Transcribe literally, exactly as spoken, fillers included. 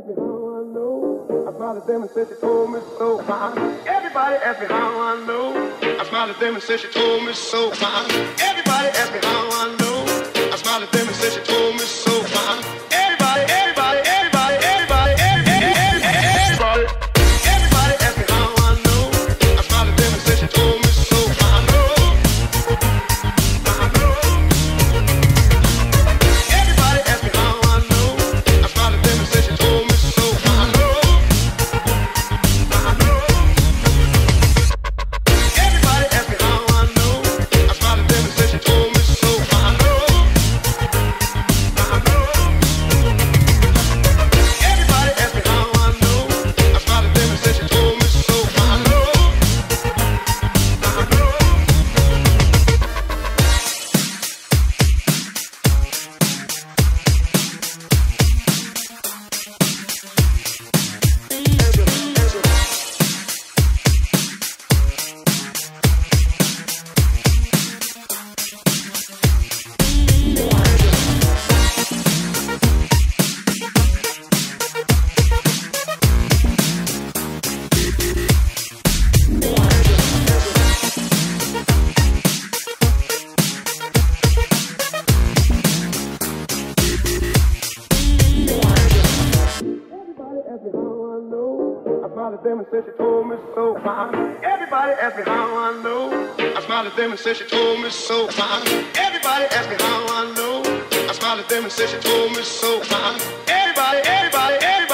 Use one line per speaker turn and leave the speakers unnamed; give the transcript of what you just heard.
asked me how I know. I smiled at them and said she told me so. Everybody asked me how I know. I smiled at them and said she told me so. Everybody asked me how I know. I smiled at them and said she told me so. Everybody, everybody, everybody, everybody, everybody, everybody, everybody asked me how I know. I smiled at them and said she told me so. I know, I know. Everybody asked me how I know. I smiled at them and said she told me so. I know, I know. Everybody asked me how I know. I smiled at them and said she told me so. I know, I know. Everybody asked me how I know. I smiled at them and said she told me so. I know, I know. Them and said she told me so. Everybody asked me how I know. I smiled at them and said she told me so. Everybody asked me how I know. I smiled at them and said she told me so. Everybody, everybody, everybody.